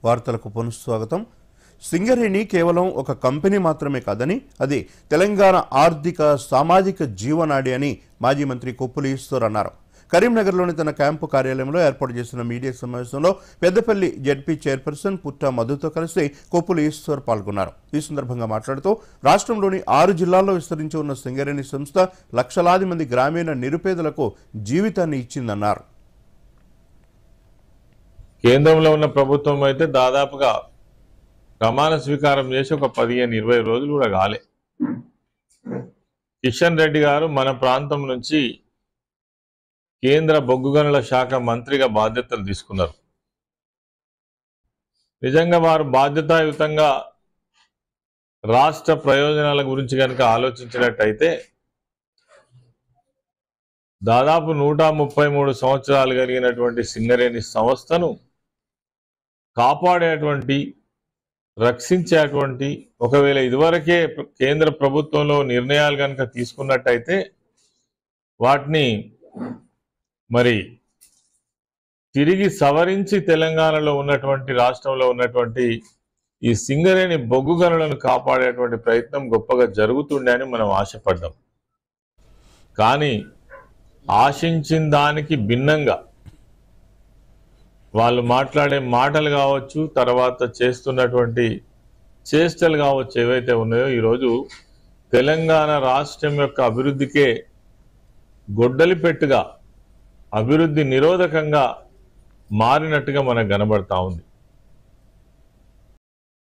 వార్తలకు పునఃస్వాగతం. సింగరేణి కేవలం ఒక కంపెనీ మాత్రమే కాదని అది తెలంగాణ ఆర్థిక సామాజిక జీవనాడి అని మాజీ మంత్రి కొప్పుల ఈశ్వర్ అన్నారు. కరీంనగర్లోని తన క్యాంపు కార్యాలయంలో ఏర్పాటు చేసిన మీడియా సమావేశంలో పెద్దపల్లి జెడ్పీ చైర్పర్సన్ పుట్ట మధుతో కలిసి కొప్పుల ఈశ్వర్ పాల్గొన్నారు. ఈ సందర్భంగా మాట్లాడుతూ రాష్ట్రంలోని 6 జిల్లాల్లో విస్తరించి ఉన్న సింగరేణి సంస్థ లక్షలాది మంది గ్రామీణ నిరుపేదలకు జీవితాన్ని ఇచ్చిందన్నారు. కేంద్రంలో ఉన్న ప్రభుత్వం అయితే దాదాపుగా ప్రమాణ స్వీకారం చేసి ఒక 15-20 రోజులు కూడా కాలే. కిషన్ రెడ్డి గారు మన ప్రాంతం నుంచి కేంద్ర బొగ్గు గనుల శాఖ మంత్రిగా బాధ్యతలు తీసుకున్నారు. నిజంగా వారు బాధ్యతాయుతంగా రాష్ట్ర ప్రయోజనాల గురించి కనుక ఆలోచించినట్టయితే దాదాపు 133 సంవత్సరాలు కలిగినటువంటి సింగరేణి సంస్థను కాపాడేటువంటి, రక్షించేటువంటి, ఒకవేళ ఇదివరకే కేంద్ర ప్రభుత్వంలో నిర్ణయాలు కనుక తీసుకున్నట్టయితే వాటిని మరి తిరిగి సవరించి తెలంగాణలో ఉన్నటువంటి, రాష్ట్రంలో ఉన్నటువంటి ఈ సింగరేణి బొగ్గు గనులను కాపాడేటువంటి ప్రయత్నం గొప్పగా జరుగుతుండే అని మనం ఆశపడ్డాం. కానీ ఆశించిన దానికి భిన్నంగా వాళ్ళు మాట్లాడే మాటలు కావచ్చు, తర్వాత చేస్తున్నటువంటి చేష్టలు కావచ్చు, ఏవైతే ఉన్నాయో ఈరోజు తెలంగాణ రాష్ట్రం యొక్క అభివృద్ధికే గొడ్డలిపెట్టుగా, అభివృద్ధి నిరోధకంగా మారినట్టుగా మనకు కనబడతా ఉంది.